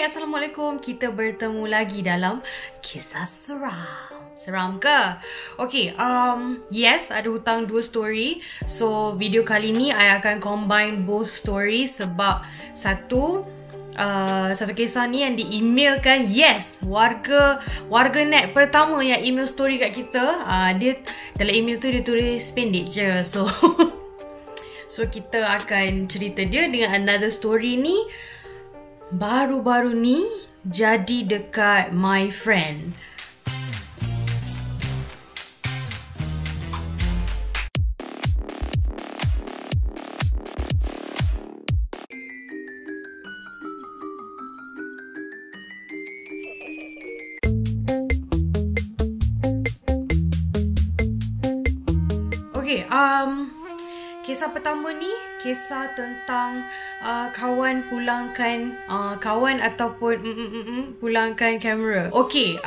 Hai, Assalamualaikum. Kita bertemu lagi dalam kisah seram. Seram ke? Okay, yes, ada hutang 2 story. So, video kali ni I akan combine both story sebab satu kisah ni yang di-emailkan. Yes, warga net pertama yang email story kat kita. Dia dalam email tu dia tulis pendek je. So so kita akan cerita dia dengan another story ni. Baru-baru ni jadi dekat my friend. Okay, kisah pertama ni kisah tentang kawan pulangkan kawan ataupun pulangkan kamera. Okay,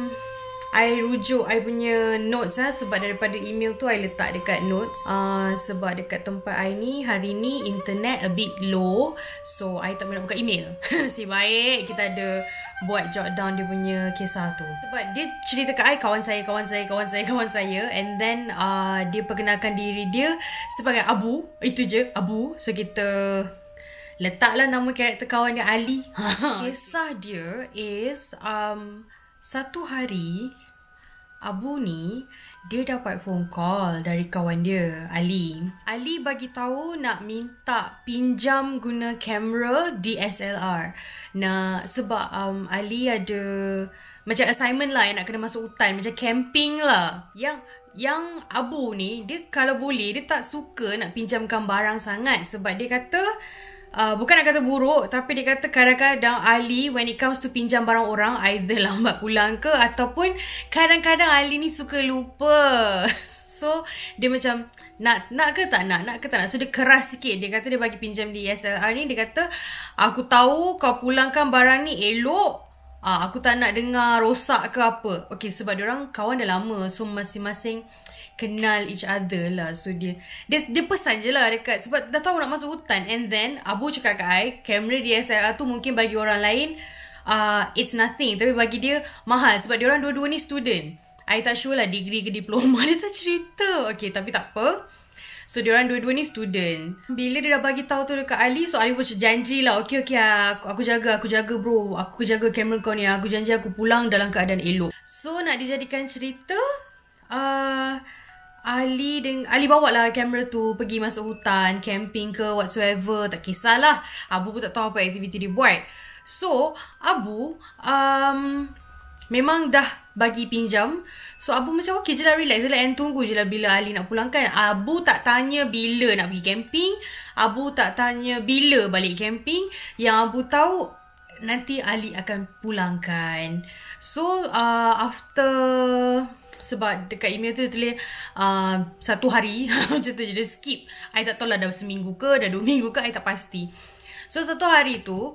I rujuk I punya notes sebab daripada email tu I letak dekat notes. Sebab dekat tempat I ni hari ni internet a bit low, so I tak boleh nak buka email. Nasib baik kita ada buat jot down dia punya kisah tu. Sebab dia cerita kat I kawan saya, and then dia perkenalkan diri dia sebagai Abu. Itu je, Abu. So kita letaklah nama karakter kawan dia Ali. Kisah dia is satu hari Abu ni dia dapat phone call dari kawan dia Ali. Ali bagi tahu nak minta pinjam guna kamera DSLR. Nah, sebab Ali ada macam assignment lah yang nak kena masuk hutan, macam camping lah. Yang Abu ni dia kalau boleh dia tak suka nak pinjamkan barang sangat sebab dia kata bukan nak kata buruk, tapi dia kata kadang-kadang Ali when it comes to pinjam barang orang either lambat pulang ke ataupun kadang-kadang Ali ni suka lupa. So dia macam nak ke tak nak so dia keras sikit. Dia kata dia bagi pinjam di DSLR ni. Dia kata aku tahu kau pulangkan barang ni elok, aku tak nak dengar rosak ke apa. Okay, sebab diorang kawan dah lama, so masing-masing kenal each other lah. So dia pesan je lah dekat, sebab dah tahu nak masuk hutan. And then Abu cakap kat I, kamera DSLR tu mungkin bagi orang lain it's nothing, tapi bagi dia mahal sebab diorang dua-dua ni student. I tak sure lah degree ke diploma. Dia tak cerita. Okay, tapi tak apa. So diorang dua-dua ni student. Bila dia dah bagi tahu tu dekat Ali, so Ali pun janji lah, okay, aku jaga bro, aku jaga kamera kau ni, aku janji aku pulang dalam keadaan elok. So nak dijadikan cerita, Ali bawa lah kamera tu pergi masuk hutan, camping ke whatsoever, tak kisahlah. Abu pun tak tahu apa aktiviti dia buat. So Abu memang dah bagi pinjam. So Abu macam okay je lah, relax je lah, and tunggu je lah bila Ali nak pulangkan. Abu tak tanya bila nak pergi camping, Abu tak tanya bila balik camping. Yang Abu tahu nanti Ali akan pulangkan. So after, sebab dekat email tu dia tulis 1 hari macam tu je, dia skip. I tak tahu lah dah seminggu ke dah 2 minggu ke, I tak pasti. So 1 hari tu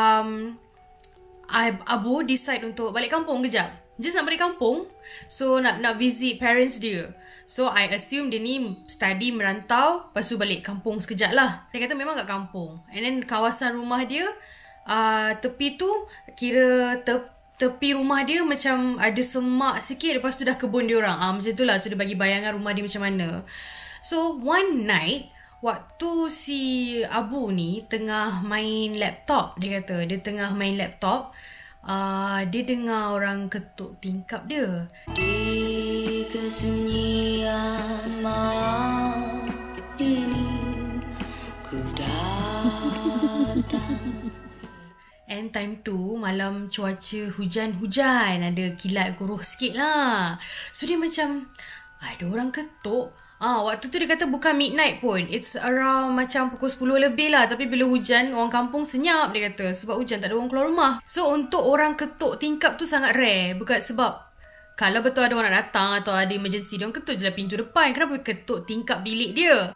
Abu decide untuk balik kampung kejap. Just nak balik kampung. So nak visit parents dia. So I assume dia ni study merantau, lepas tu balik kampung sekejap lah. Dia kata memang kat kampung. And then kawasan rumah dia, tepi tu kira tepi rumah dia macam ada semak sikit, lepas tu dah kebun dia orang. Macam tu lah. So dia bagi bayangan rumah dia macam mana. So one night, waktu si Abu ni tengah main laptop, dia kata dia tengah main laptop, dia dengar orang ketuk tingkap dia. Di kesunyian malam ini ku datang. And time tu malam cuaca hujan-hujan, ada kilat guruh sikit lah. So dia macam ada orang ketuk. Waktu tu dia kata bukan midnight pun, it's around macam pukul 10 lebih lah. Tapi bila hujan, orang kampung senyap dia kata, sebab hujan tak ada orang keluar rumah. So untuk orang ketuk tingkap tu sangat rare. Bukan sebab kalau betul ada orang nak datang atau ada emergency, dia orang ketuk je lah pintu depan. Kenapa ketuk tingkap bilik dia?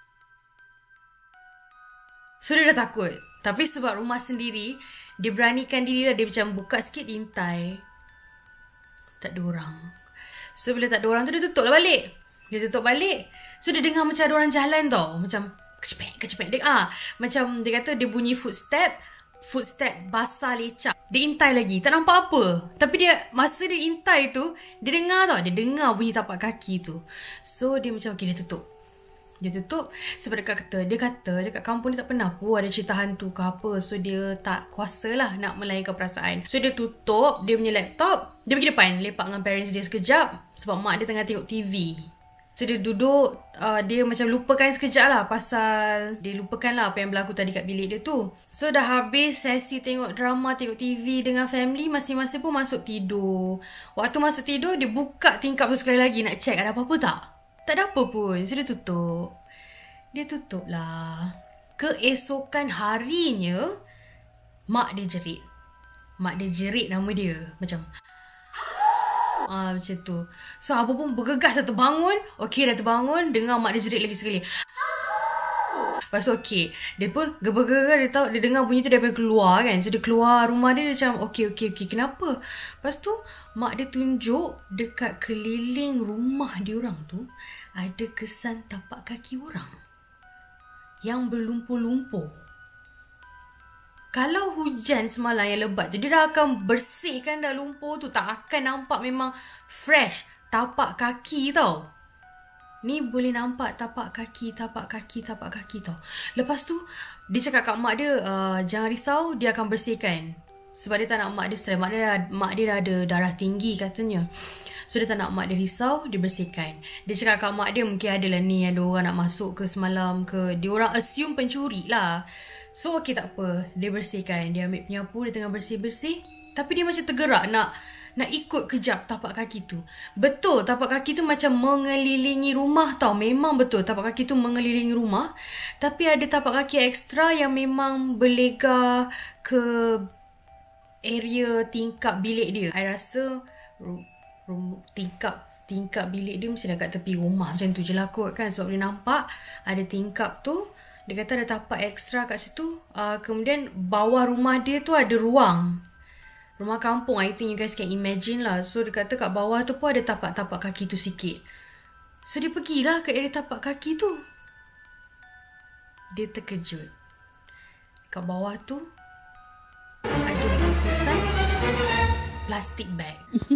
So dia dah takut. Tapi sebab rumah sendiri, dia beranikan diri lah. Dia macam buka sikit intai, tak ada orang. So bila tak ada orang tu, dia tutup lah balik. So dia dengar macam ada orang jalan tau. Macam kecepek. Macam dia kata dia bunyi footstep footstep basah lecak. Dia intai lagi, tak nampak apa. Tapi dia, masa dia intai tu, dia dengar tau. Dia dengar bunyi tapak kaki tu. So dia macam, okay, dia tutup. Dia tutup sebab dia kata dekat kampung dia tak pernah pun ada cerita hantu ke apa. So dia tak kuasa lah nak melayankan perasaan. So dia tutup dia punya laptop. Dia pergi depan lepak dengan parents dia sekejap. Sebab mak dia tengah tengok TV. So dia duduk, dia macam lupakan sekejap lah pasal dia lupakan lah apa yang berlaku tadi kat bilik dia tu. So dah habis sesi tengok drama, tengok TV dengan family, masing-masing pun masuk tidur. Waktu masuk tidur, dia buka tingkap tu sekali lagi nak check ada apa-apa tak. Tak ada apa pun. So dia tutup. Dia tutup lah. Keesokan harinya, mak dia jerit. Mak dia jerit nama dia. Macam macam tu. So Abah pun bergegas dah terbangun. Okay dah terbangun. Dengar mak dia jerit lagi sekali. Lepas tu okay, dia pun gebar-gebar. Dia tahu, dia dengar bunyi tu daripada keluar kan. So dia keluar rumah dia macam okay, kenapa? Lepas tu mak dia tunjuk dekat keliling rumah diorang tu ada kesan tapak kaki orang yang berlumpur-lumpur. Kalau hujan semalam yang lebat tu, dia dah akan bersihkan dah lumpur tu. Tak akan nampak memang fresh tapak kaki tau. Ni boleh nampak tapak kaki tau. Lepas tu, dia cakap kat mak dia, jangan risau, dia akan bersihkan. Sebab dia tak nak mak dia stress. Mak dia dah ada darah tinggi katanya. So dia tak nak mak dia risau, dia bersihkan. Dia cakap kat mak dia, mungkin adalah ni ada orang nak masuk ke semalam ke. Dia orang assume pencuri lah. So okay, tak apa. Dia bersihkan. Dia ambil penyapu, dia tengah bersih-bersih. Tapi dia macam tergerak nak ikut kejap tapak kaki tu. Betul, tapak kaki tu macam mengelilingi rumah tau. Memang betul, tapak kaki tu mengelilingi rumah. Tapi ada tapak kaki ekstra yang memang berlega ke area tingkap bilik dia. I rasa tingkap bilik dia mesti dekat tepi rumah. Macam tu je lah kot kan. Sebab dia nampak ada tingkap tu. Dia kata ada tapak ekstra kat situ. Kemudian bawah rumah dia tu ada ruang. Rumah kampung, I think you guys can imagine lah. So dia kata kat bawah tu pun ada tapak-tapak kaki tu sikit. So dia pergilah ke area tapak kaki tu. Dia terkejut. Kat bawah tu ada bungkusan plastik bag.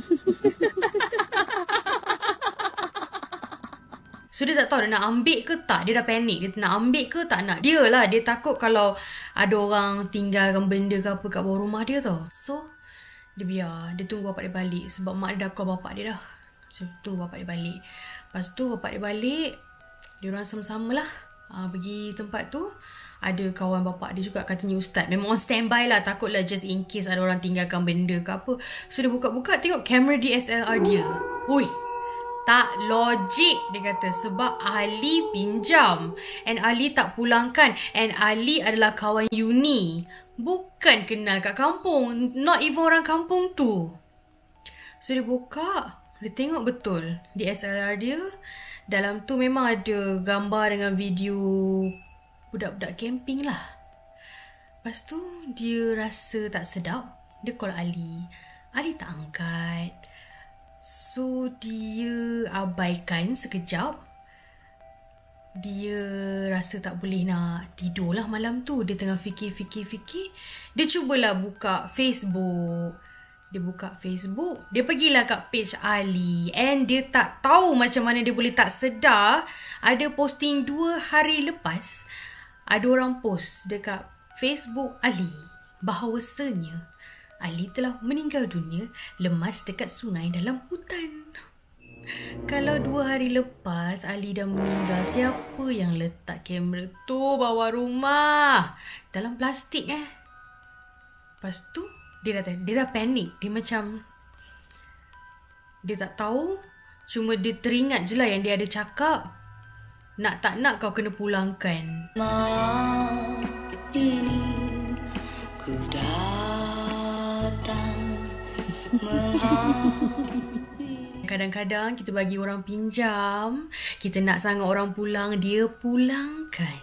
So dia tak tahu dia nak ambil ke tak. Dia dah panik. Dia nak ambil ke tak nak. Dia lah, dia takut kalau ada orang tinggalkan benda ke apa kat bawah rumah dia tau. So dia biar. Dia tunggu bapak dia balik. Sebab mak dia dah call bapak dia dah. So tunggu bapak dia balik. Lepas tu bapak dia balik, dia orang sama-sama lah pergi tempat tu. Ada kawan bapak dia juga, katanya ustaz. Memang on standby lah. Takutlah just in case ada orang tinggalkan benda ke apa. So dia buka-buka tengok kamera DSLR dia. Hui, tak logik dia kata. Sebab Ali pinjam and Ali tak pulangkan. And Ali adalah kawan uni, bukan kenal kat kampung. Not even orang kampung tu. So dia buka, dia tengok betul DSLR dia. Dalam tu memang ada gambar dengan video budak-budak camping lah. Lepas tu dia rasa tak sedap. Dia call Ali. Ali tak angkat. So dia abaikan sekejap. Dia rasa tak boleh nak tidur lah malam tu. Dia tengah fikir. Dia cubalah buka Facebook. Dia buka Facebook. Dia pergilah kat page Ali. And dia tak tahu macam mana dia boleh tak sedar. Ada posting 2 hari lepas. Ada orang post dekat Facebook Ali bahawasanya Ali telah meninggal dunia lemas dekat sungai dalam hutan. Kalau 2 hari lepas Ali dah meninggal, siapa yang letak kamera tu bawah rumah? Dalam plastik Lepas tu dia dah panik. Dia macam, dia tak tahu. Cuma dia teringat je lah yang dia ada cakap, nak tak nak kau kena pulangkan. Malam ini ku datang menghampiri. Kadang-kadang kita bagi orang pinjam, kita nak sangat orang pulang, dia pulangkan.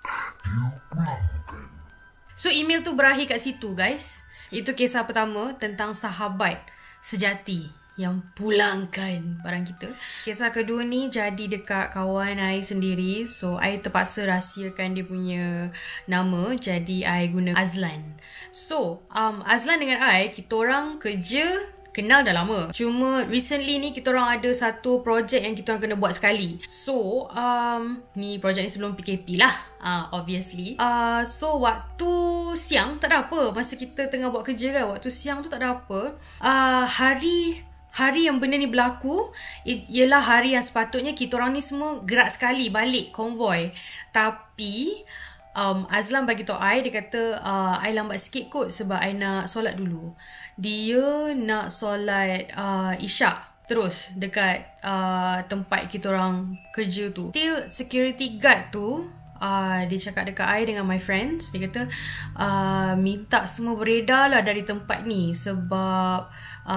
So email tu berakhir kat situ guys. Itu kisah pertama tentang sahabat sejati yang pulangkan barang kita. Kisah kedua ni jadi dekat kawan I sendiri. So, I terpaksa rahsiakan dia punya nama. Jadi, I guna Azlan. So, Azlan dengan I, kita orang kerja kenal dah lama. Cuma recently ni kita orang ada satu projek yang kita orang kena buat sekali. So, ni projek ni sebelum PKP lah. Obviously. So, waktu siang tak ada apa. Masa kita tengah buat kerja kan, waktu siang tu tak ada apa. Hari yang benda ni berlaku ialah hari yang sepatutnya kita orang ni semua gerak sekali balik konvoi. Tapi Azlan bagi tahu I, dia kata I lambat sikit kot sebab I nak solat dulu. Dia nak solat Isyak terus dekat tempat kita orang kerja tu. Till security guard tu dia cakap dekat I dengan my friends. Dia kata minta semua beredar lah dari tempat ni sebab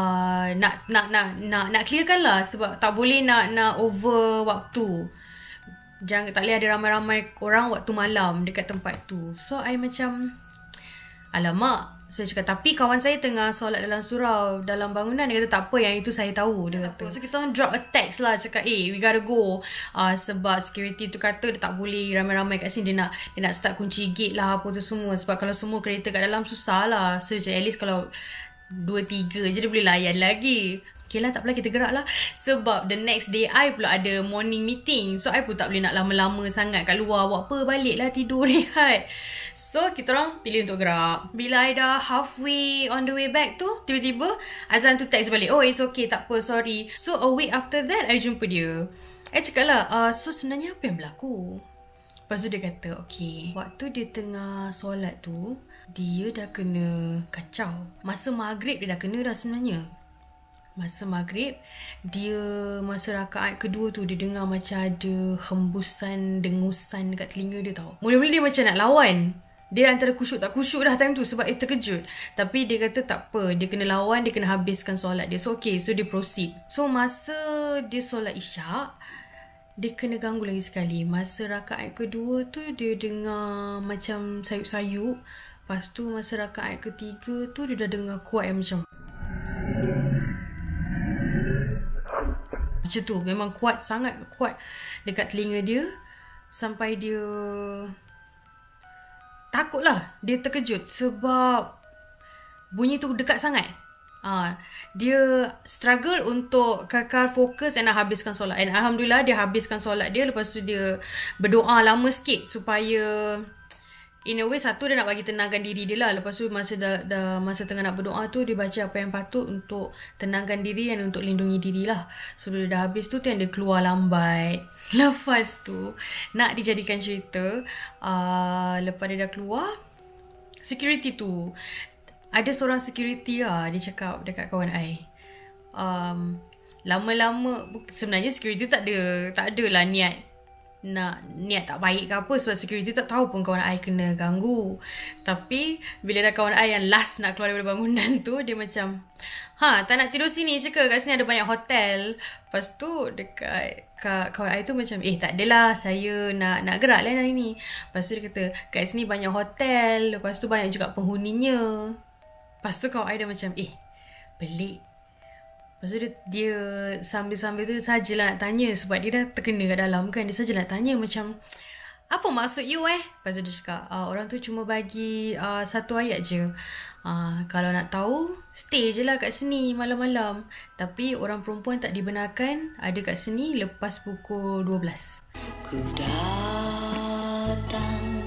nak clearkan lah, sebab tak boleh nak over waktu. Tak boleh ada ramai-ramai orang waktu malam dekat tempat tu. So I macam alamak. Saya cakap, tapi kawan saya tengah solat dalam surau dalam bangunan. Dia kata tak apa, yang itu saya tahu, dia kata. So kita orang drop a text lah, cakap we gotta go, sebab security tu kata dia tak boleh ramai-ramai kat sini. Dia nak start kunci gate lah apa tu semua. Sebab kalau semua kereta kat dalam susah lah. So at least kalau 2-3 je dia boleh layan lagi. Okay lah, tak apalah, kita gerak lah. Sebab the next day I pula ada morning meeting. So I pun tak boleh nak lama-lama sangat kat luar. Buat apa, balik lah tidur rehat. So kita orang pilih untuk gerak. Bila I dah halfway on the way back tu, tiba-tiba Azlan tu text balik, oh it's okay, tak apa, sorry. So a week after that I jumpa dia. I cakap lah, so sebenarnya apa yang berlaku? Lepas tu dia kata, okay, waktu dia tengah solat tu, dia dah kena kacau. Masa maghrib dia dah kena dah sebenarnya. Masa maghrib, masa rakaat kedua tu, dia dengar macam ada hembusan, dengusan dekat telinga dia tau. Mula-mula dia macam nak lawan. Dia antara kusyuk tak kusyuk dah time tu sebab dia terkejut. Tapi dia kata tak apa, dia kena lawan, dia kena habiskan solat dia. So okay, so dia proceed. So masa dia solat Isyak, dia kena ganggu lagi sekali. Masa rakaat kedua tu, dia dengar macam sayup-sayup. Lepas tu masa rakaat ketiga tu, dia dah dengar kuat yang macam tu, memang kuat, sangat kuat dekat telinga dia. Sampai dia takut lah, dia terkejut sebab bunyi tu dekat sangat. Dia struggle untuk kekal fokus dan nak habiskan solat. And Alhamdulillah dia habiskan solat dia. Lepas tu dia berdoa lama sikit supaya in a way, satu dia nak bagi tenangkan diri dia lah. Lepas tu masa masa tengah nak berdoa tu, dia baca apa yang patut untuk tenangkan diri dan untuk lindungi diri lah. So bila dah habis tu dia keluar lambat. Lepas tu nak dijadikan cerita, lepas dia dah keluar, security tu, ada seorang security lah, dia cakap dekat kawan I, lama-lama sebenarnya security tu tak ada lah niat tak baik ke apa, sebab security tak tahu pun kawan I kena ganggu. Tapi bila dah kawan I yang last nak keluar daripada bangunan tu, dia macam tak nak tidur sini je ke, kat sini ada banyak hotel. Lepas tu dekat kawan I tu macam tak adalah, saya nak gerak lah hari ni. Lepas tu dia kata kat sini banyak hotel, lepas tu banyak juga penghuninya. Lepas tu kawan I dah macam pelik. Lepas tu dia sambil-sambil tu sajalah nak tanya, sebab dia dah terkena kat dalam kan. Dia saja nak tanya macam, apa maksud you Lepas tu dia cakap, orang tu cuma bagi satu ayat je. Kalau nak tahu, stay je lah kat sini malam-malam. Tapi orang perempuan tak dibenarkan ada kat sini lepas pukul 12. Ku datang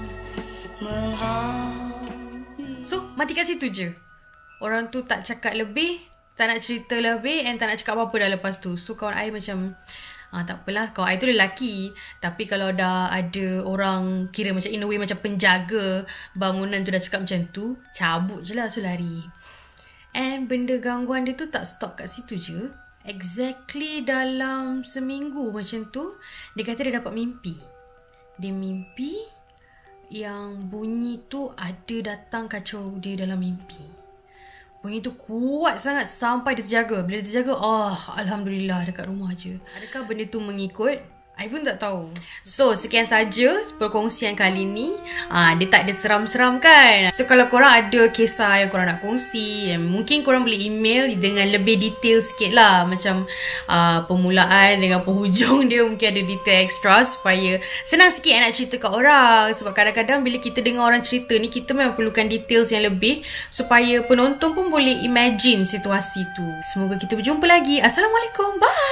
so, mati kat situ je. Orang tu tak cakap lebih, tak nak cerita lebih, and tak nak cakap apa-apa dah lepas tu. So kawan I macam tak apalah, kawan I tu lelaki. Tapi kalau dah ada orang, kira macam in a way macam penjaga bangunan tu dah cakap macam tu, cabut je lah, so lari. And benda gangguan dia tu tak stop kat situ je. Exactly dalam seminggu macam tu, dia kata dia dapat mimpi. Dia mimpi yang bunyi tu ada datang kacau dia dalam mimpi. Bunyi tu kuat sangat sampai dia terjaga. Bila dia terjaga, Alhamdulillah dekat rumah je. Adakah benda tu mengikut? I pun tak tahu. So, sekian saja perkongsian kali ni. Dia tak ada seram-seram kan? So, kalau korang ada kisah yang korang nak kongsi, mungkin korang boleh email dengan lebih detail sikit lah. Macam permulaan dengan penghujung dia mungkin ada detail extra supaya senang sikit nak cerita kat orang. Sebab kadang-kadang bila kita dengar orang cerita ni, kita memang perlukan details yang lebih supaya penonton pun boleh imagine situasi tu. Semoga kita berjumpa lagi. Assalamualaikum. Bye!